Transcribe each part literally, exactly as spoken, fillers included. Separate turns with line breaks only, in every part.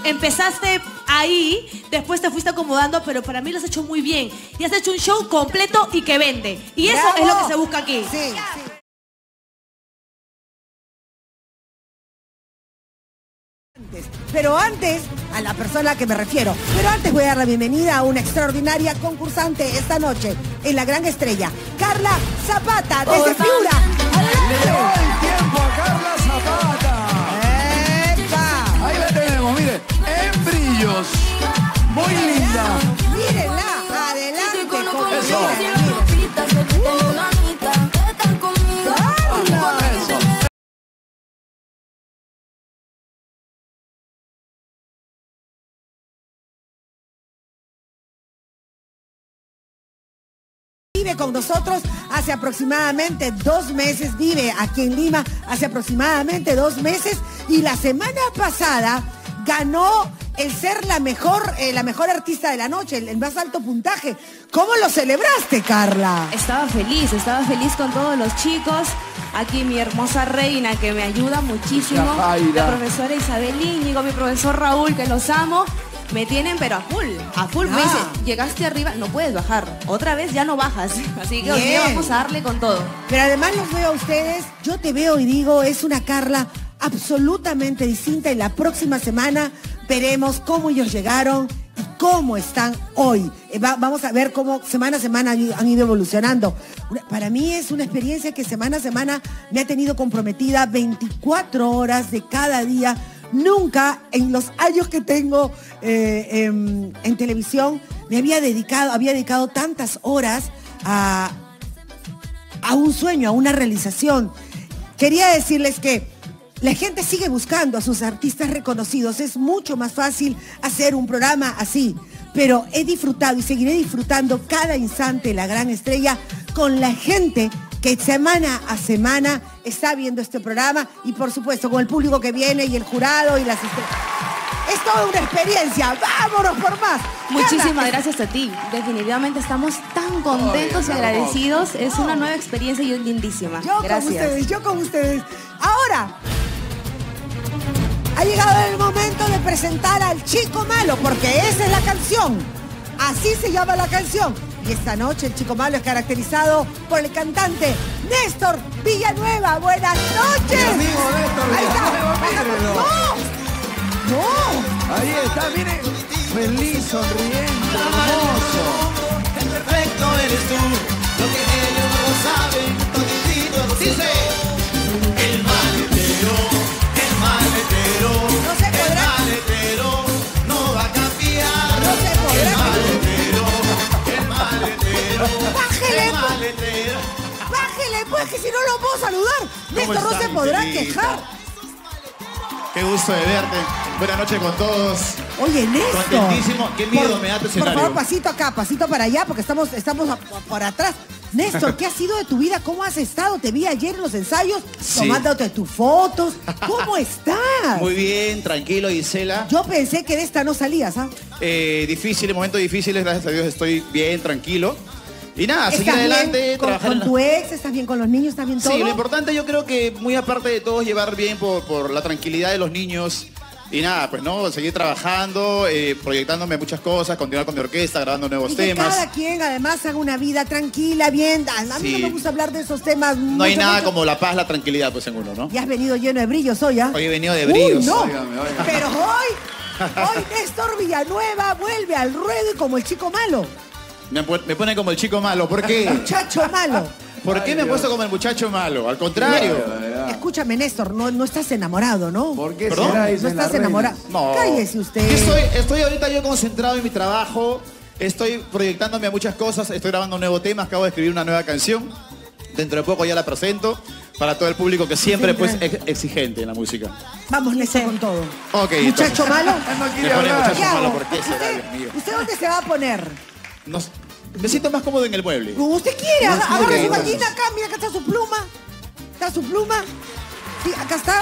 empezaste ahí, después te fuiste acomodando, pero para mí lo has hecho muy bien. Y has hecho un show completo y que vende. Y eso
¡bravo!
es lo que se busca aquí.
Sí, sí. Pero antes, a la persona a la que me refiero, pero antes voy a dar la bienvenida a una extraordinaria concursante esta noche en La Gran Estrella, Carla Zapata, desde
oh,
Piura.
¡Adelante! Le doy el tiempo a Carla Zapata.
¡Epa!
Ahí la tenemos, mire, en brillos. Muy linda.
Mírenla, adelante. Con
Eso.
Vive con nosotros hace aproximadamente dos meses, vive aquí en Lima hace aproximadamente dos meses y la semana pasada ganó el ser la mejor, eh, la mejor artista de la noche, el, el más alto puntaje. ¿Cómo lo celebraste, Carla?
Estaba feliz, estaba feliz con todos los chicos. Aquí mi hermosa reina que me ayuda muchísimo.
La,
la profesora Isabel Íñigo, mi profesor Raúl, que los amo. Me tienen pero a full, a full.
Ah.
Me dice, llegaste arriba, no puedes bajar. Otra vez ya no bajas. Así que hoy
Bien.
día vamos a darle con todo.
Pero además los veo a ustedes, yo te veo y digo, es una Carla absolutamente distinta y la próxima semana veremos cómo ellos llegaron y cómo están hoy. Eh, va, vamos a ver cómo semana a semana han, han ido evolucionando. Una, para mí es una experiencia que semana a semana me ha tenido comprometida veinticuatro horas de cada día. Nunca en los años que tengo eh, en, en televisión me había dedicado, había dedicado tantas horas a, a un sueño, a una realización. Quería decirles que la gente sigue buscando a sus artistas reconocidos. Es mucho más fácil hacer un programa así. Pero he disfrutado y seguiré disfrutando cada instante de La Gran Estrella con la gente que semana a semana está viendo este programa y por supuesto con el público que viene y el jurado y las estrellas. Es toda una experiencia. ¡Vámonos por más!
Muchísimas
Carla,
gracias a ti. Definitivamente estamos tan contentos y agradecidos. Es una nueva experiencia y lindísima.
Yo
Gracias.
con ustedes, yo con ustedes. Ahora, ha llegado el momento de presentar al Chico Malo, porque esa es la canción. Así se llama la canción. Y esta noche el Chico Malo es caracterizado por el cantante Néstor Villanueva. ¡Buenas noches!
Mi amigo Néstor
Ahí está.
Villanueva, mírenlo.
¡No! ¡No!
Ahí está, miren. Feliz, sonriente, hermoso.
El perfecto eres tú, lo que ellos no saben, toditito dice. El maletero, el maletero,
No se podrá.
el maletero no va a cambiar.
No se podrá.
El maletero, el maletero,
Bájele,
el
pues.
maletero.
Bájele, pues, que si no lo puedo saludar. Néstor no
están,
se podrá
Miguelita?
quejar.
Qué gusto de verte. Buenas noches con todos.
Oye, Néstor.
Contentísimo. Qué miedo
Por-
me da tu
Por
escenario.
favor, pasito acá, pasito para allá, porque estamos, estamos a- por atrás. Néstor, ¿qué ha sido de tu vida? ¿Cómo has estado? Te vi ayer en los ensayos,
Sí.
tomándote tus fotos. ¿Cómo estás?
Muy bien, tranquilo, Gisela.
Yo pensé que de esta no salías, ¿ah?
Eh, difícil, momentos difíciles, gracias a Dios estoy bien, tranquilo. Y nada, seguir
¿Estás
adelante,
bien con,
trabajar
con
en la-
tu ex? ¿Estás bien con los niños? ¿Estás bien todo?
Sí, lo importante yo creo que muy aparte de todo es llevar bien por, por la tranquilidad de los niños. Y nada, pues no, seguir trabajando, eh, proyectándome muchas cosas, continuar con mi orquesta, grabando nuevos
Y que
temas.
cada quien además haga una vida tranquila, bien. A mí
Sí.
no me gusta hablar de esos temas.
No hay
mucho,
nada
mucho.
como la paz, la tranquilidad, pues en uno, ¿no?
Y has venido lleno de brillos hoy, ¿ah?
Hoy he venido de
Uy,
brillos.
no.
Óigame, óigame.
Pero hoy, hoy Néstor Villanueva vuelve al ruedo y como el chico malo.
Me, pu- me pone como el chico malo, ¿por qué?
Muchacho malo.
¿Por qué me he puesto como el muchacho malo? Al contrario.
Escúchame, Néstor, no, no estás enamorado, ¿no?
¿Por qué
¿Perdón?
será?
No
Dicen las
estás
reinas.
enamorado.
No.
Cállese usted.
Estoy, estoy ahorita yo concentrado en mi trabajo, estoy proyectándome a muchas cosas, estoy grabando un nuevo tema, acabo de escribir una nueva canción. Dentro de poco ya la presento para todo el público que siempre pues
Siempre.
es exigente en la música.
Vamos, Néstor, con todo.
Ok,
Muchacho
entonces,
malo.
Él no
me
quiere
pone
hablar.
muchacho
¿Qué
malo,
hago?
¿por qué será,
¿Usted,
Dios mío?
¿Usted dónde se va a poner?
No, me siento más cómodo en el mueble.
Como usted quiere, aga-
No,
agarre
ok,
su
bueno.
gallina acá, mira, acá está su pluma. Está su pluma. Sí, acá está.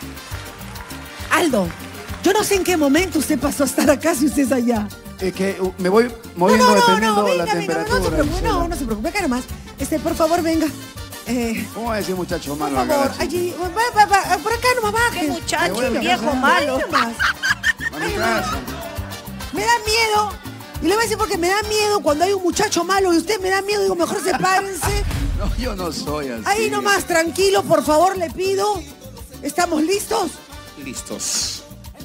Aldo, yo no sé en qué momento usted pasó a estar acá si usted es allá.
Es que uh, me voy
No,
moviendo
no, no,
dependiendo
no,
la
venga, venga,
temperatura.
no se preocupe,
Gisela.
no, no se preocupe, acá nomás. Este, por favor, venga. Eh,
¿Cómo va a decir muchacho
por
malo acá,
favor,
la chica?
allí, va, va, va, por acá nomás baje.
Me voy a mi
Tranquilo,
casa.
viejo malo.
Mami, Carlitas.
Me da miedo. Y le voy a decir porque me da miedo cuando hay un muchacho malo y usted me da miedo. Digo, mejor sepárense.
No, yo no soy así.
Ahí nomás, tranquilo, por favor, le pido. ¿Estamos listos?
Listos.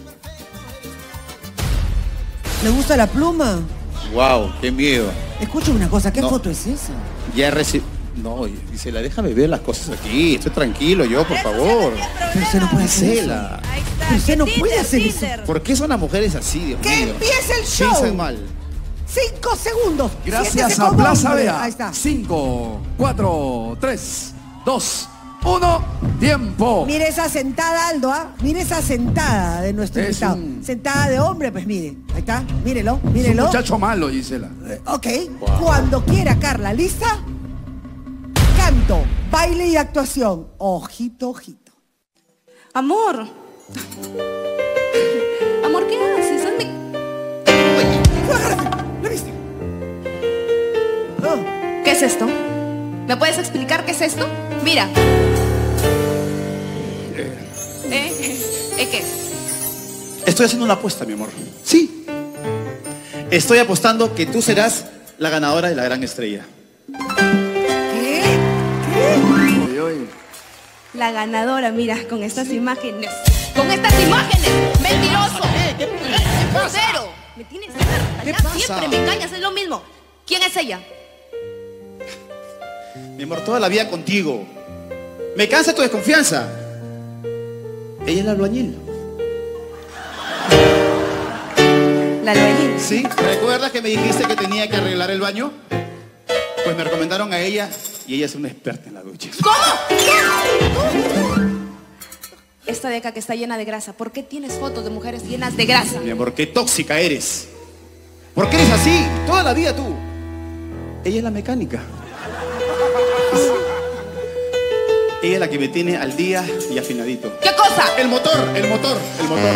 ¿Le gusta la pluma?
Wow, qué miedo.
Escucha una cosa, ¿qué
No.
foto es esa?
Ya recibí... No, Gisela, déjame ver las cosas aquí. Estoy tranquilo yo, por favor.
Pero usted no puede hacer eso.
Gisela,
Ahí está.
Pero usted no
Tinder,
puede hacer eso.
Tinder.
¿por qué son las mujeres así, Dios
¡Que
mío?
empiece el show!
Piensan mal.
Cinco segundos.
Gracias
Siéntese
a
como
Plaza
hombre.
Vea.
Ahí está.
Cinco, cuatro, tres, dos, uno. Tiempo.
Mire esa sentada, Aldo, ¿ah? Mire esa sentada de nuestro
Es
invitado.
un-
Sentada de hombre, pues mire. Ahí está. Mírelo,
Es un
mírelo.
muchacho malo, Gisela.
Eh, Ok. Cuando quiera, Carla. ¿Lista? Canto, baile y actuación. Ojito, ojito.
Amor. Amor, ¿qué haces? Hazme...
¿Lo viste? Oh.
¿Qué es esto? ¿Me puedes explicar qué es esto? Mira. ¿Eh? ¿Eh qué?
Estoy haciendo una apuesta, mi amor. Sí. Estoy apostando que tú serás la ganadora de la gran estrella.
¿Qué?
Oye, oye.
La ganadora, mira, con estas imágenes. ¡Con estas imágenes! ¡Mentiroso!
¿Qué
¡Cero! Me tienes harta,
¿Qué
ya
pasa?
siempre me engañas, es lo mismo. ¿Quién es ella?
Mi amor, toda la vida contigo. Me cansa tu desconfianza. Ella es la albañil.
La albañil.
¿Sí? ¿Recuerdas que me dijiste que tenía que arreglar el baño? Pues me recomendaron a ella y ella es una experta en la ducha.
Esta de acá que está llena de grasa. ¿Por qué tienes fotos de mujeres llenas de grasa?
Mi amor, qué tóxica eres. ¿Por qué eres así? Toda la vida tú. Ella es la mecánica. Ella es la que me tiene al día y afinadito.
¿Qué cosa?
El motor, el motor, el motor.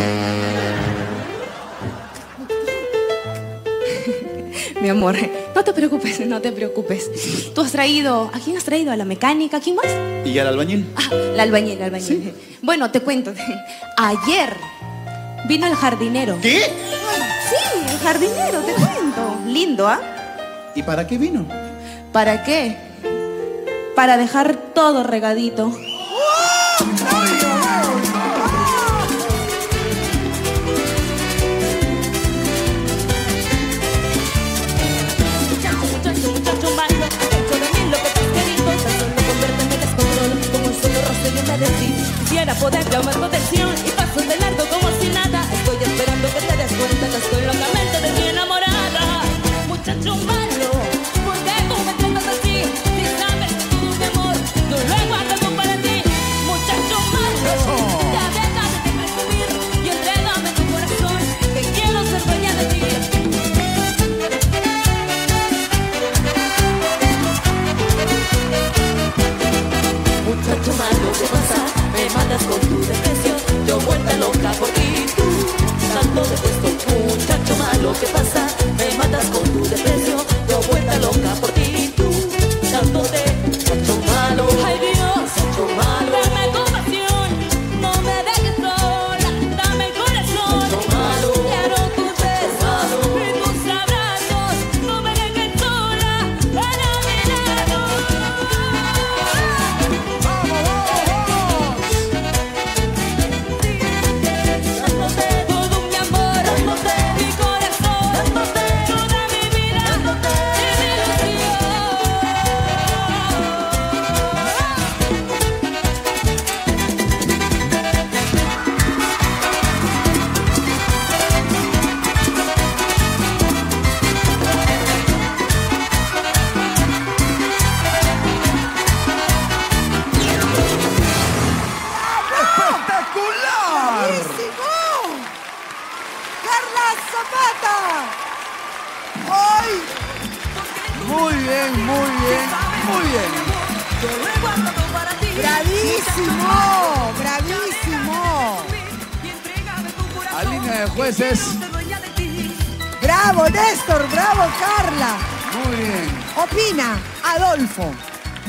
Mi amor, no te preocupes, no te preocupes. Tú has traído... ¿A quién has traído? ¿A la mecánica? ¿A quién más?
¿Y ya el albañil?
Ah, la albañil, la albañil. Bueno, te cuento. Ayer vino el jardinero.
¿Qué?
Sí, el jardinero, te cuento. Lindo, ¿ah?
¿Y para qué vino?
¿Para qué? Para dejar todo regadito.
Muchacho, muchacho, muchacho malo, dentro de mí lo que te has querido, tan solo conviérteme en descontrol, con un solo rostro y un decir. Quisiera poder llamar tu atención y paso de largo como si nada. Estoy esperando que te des cuenta que estoy locamente de ti enamorada. Muchacho malo, ¿por qué tú me tratas así? Si sabes que todo mi amor, yo lo he guardado para ti. Muchacho malo, ya déjate de presumir y entrégame tu corazón, que quiero ser dueña de ti. Muchacho malo, ¿qué pasa? Me matas con tu desprecio, yo vuelta loca por ti, tú, tanto detesto. Muchacho malo, ¿qué pasa? Me matas con tu desprecio, yo vuelta loca por ti, tú, tanto te, muchacho malo. Ay Dios, muchacho malo, dame compasión, no me dejes sola, dame el corazón, muchacho malo, quiero tus besos y tus abrazos, no me dejes sola, para mi lado. Dándote todo mi amor, dándote mi corazón, dándote toda mi vida, dándote mi ilusión.
¡Espectacular!
¡Buenísimo! ¡Carla Zapata! ¡Hoy!
Muy bien, muy bien, muy bien.
¡Bravísimo! ¡Bravísimo!
A línea de jueces.
¡Bravo, Néstor! ¡Bravo, Carla!
Muy bien.
Opina, Adolfo.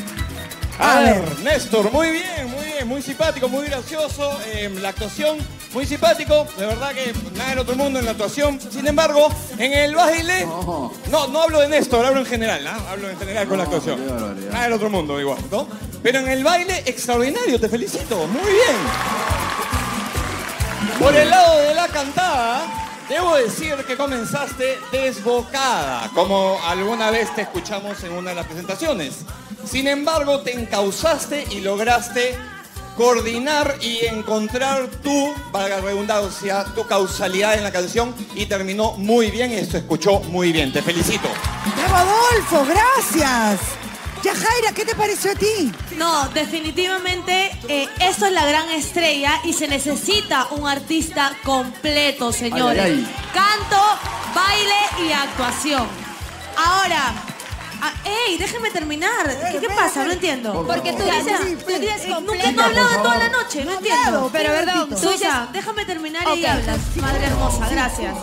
A ver, Néstor, muy bien, muy bien, muy simpático, muy gracioso. Eh, la actuación muy simpático, de verdad que nada del otro mundo en la actuación. Sin embargo, en el baile,
No.
no, no hablo de Néstor, hablo en general, ¿ah? Hablo en general con la
No,
actuación.
qué barbaridad.
Nada del otro mundo igual, ¿no? Pero en el baile, extraordinario, te felicito, muy bien. Por el lado de la cantada, debo decir que comenzaste desbocada, como alguna vez te escuchamos en una de las presentaciones. Sin embargo, te encauzaste y lograste coordinar y encontrar tu, valga la redundancia, tu causalidad en la canción y terminó muy bien y se escuchó muy bien. Te felicito.
¡Bravo, Adolfo! ¡Gracias! Yajaira, ¿qué te pareció a ti?
No, definitivamente eh, eso es la gran estrella y se necesita un artista completo, señores.
Ay, ay,
Canto, baile y actuación. Ahora, ah, ¡ey! Déjenme terminar. ¿Qué, qué pasa? No entiendo.
Porque tú
Ya,
dices,
ya.
tú dices
Eh, Nunca
completo.
no he hablado
por
toda la
favor.
noche, no
No
entiendo.
hablado,
Pero
un
perdón,
ratito.
Suya, déjame terminar y
Ok.
hablas. Madre hermosa, gracias.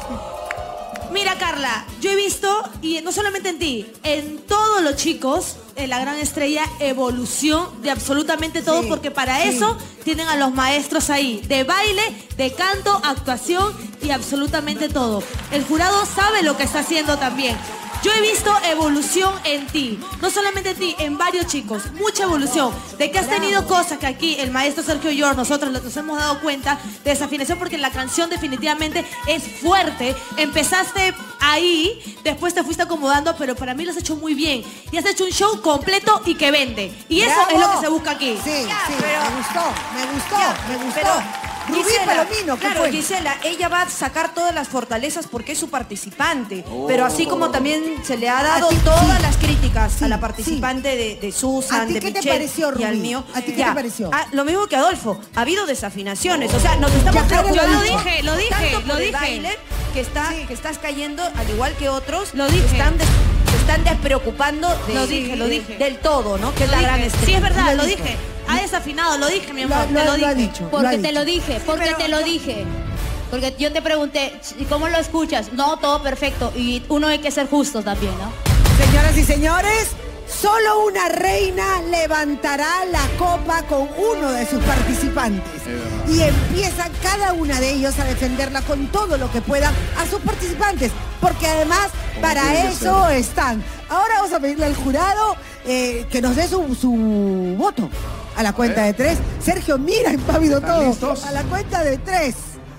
Mira, Carla, yo he visto, y no solamente en ti, en todos los chicos, en la gran estrella, evolución de absolutamente todo,
Sí,
porque para
sí.
eso tienen a los maestros ahí, de baile, de canto, actuación y absolutamente todo. El jurado sabe lo que está haciendo también. Yo he visto evolución en ti, no solamente en ti, en varios chicos, mucha evolución, de que has tenido cosas que aquí el maestro Sergio y yo, nosotros nos hemos dado cuenta de desafinación porque la canción definitivamente es fuerte. Empezaste ahí, después te fuiste acomodando, pero para mí lo has hecho muy bien y has hecho un show completo y que vende. Y eso
¡Bravo!
es lo que se busca aquí.
Sí,
Ya,
sí,
pero-
me gustó, me gustó,
Ya,
me gustó.
pero
Rubí
Gisela,
Palomino, ¿qué
claro,
fue?
Gisela, ella va a sacar todas las fortalezas porque es su participante. Pero así como también se le ha dado
A ti,
todas
sí.
las críticas
Sí,
a la participante de, de Susan,
¿A ti
de
qué te
Michelle
pareció,
y al
Rubí?
mío.
¿A ti qué
Ya.
te pareció?
Ah, lo mismo que Adolfo. Ha habido desafinaciones. O sea, nos estamos
Ya, Jairo,
preocupando
lo
dije, lo dije,
tanto
lo
por el
dije.
baile que, está, que estás cayendo, al igual que otros,
Lo dije.
están des- se están despreocupando de-
Lo dije, lo dije.
del todo, ¿no? Que es
Lo
la gran
dije.
estrella.
Sí, es verdad,
Lo
lo
dijo.
dije. Ha desafinado, lo dije, mi
Lo,
amor,
lo-
te lo
lo
dije.
ha dicho. lo ha
Porque te
dicho.
lo dije, porque
pero
te lo
yo-
dije. Porque yo te pregunté, ¿y cómo lo escuchas? No, todo perfecto. Y uno hay que ser justo también, ¿no?
Señoras y señores, solo una reina levantará la copa con uno de sus participantes. Y empiezan cada una de ellos a defenderla con todo lo que puedan a sus participantes. Porque además, para
tiene que
eso
ser.
están. Ahora vamos a pedirle al jurado eh, que nos dé su, su voto. A la cuenta de tres. Sergio, mira, impávido
¿Están
todo.
listos?
A la cuenta de tres.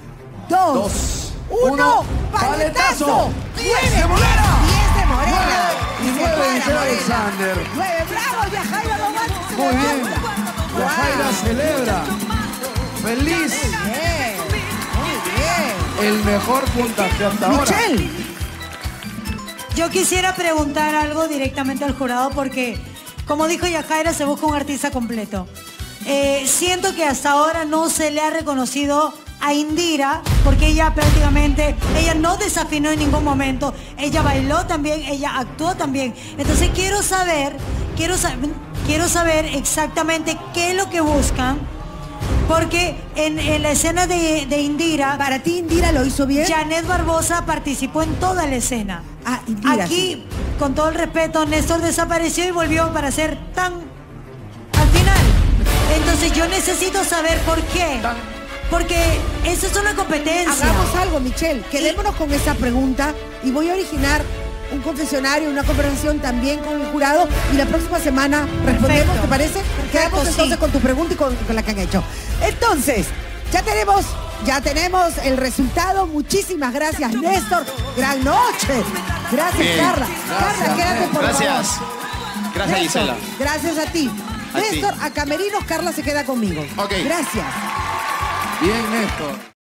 Dos.
Dos,
uno.
uno,
¡Paletazo!
paletazo.
¡Diez
¡Diez de Morena!
¡Diez de Morena!
Y
se
nueve
para
Gisela
Morena.
Alexander.
Nueve, bravo, Yajaira Lobato.
Muy bien. Yajaira celebra. Feliz.
Bien, muy bien.
El mejor puntaje hasta ahora.
Michelle.
Yo quisiera preguntar algo directamente al jurado porque, como dijo Yajaira, se busca un artista completo. Eh, siento que hasta ahora no se le ha reconocido a Indira porque ella prácticamente, ella no desafinó en ningún momento. Ella bailó también, ella actuó también. Entonces quiero saber, quiero, sa- quiero saber exactamente qué es lo que buscan. Porque en, en la escena de, de Indira,
¿Para ti Indira lo hizo bien?
Janet Barbosa participó en toda la escena.
Ah, Indira,
Aquí,
sí.
con todo el respeto, Néstor desapareció y volvió para ser tan al final. Entonces yo necesito saber por qué. Porque eso es una competencia.
Hagamos algo, Michelle. Quedémonos con esa pregunta y voy a originar un confesionario, una conversación también con el jurado y la próxima semana respondemos,
Perfecto.
¿te parece? Quedamos entonces
sí.
con tu pregunta y con, con la que han hecho. Entonces, ya tenemos, ya tenemos el resultado. Muchísimas gracias, Néstor. Gran noche. Gracias,
Bien.
Carla.
Gracias,
Carla, quédate por
Gracias.
favor.
Gracias,
Néstor,
Gisela.
Gracias a ti.
A ti.
Néstor, a Camerinos, Carla se queda conmigo.
Ok.
Gracias.
Bien, Néstor.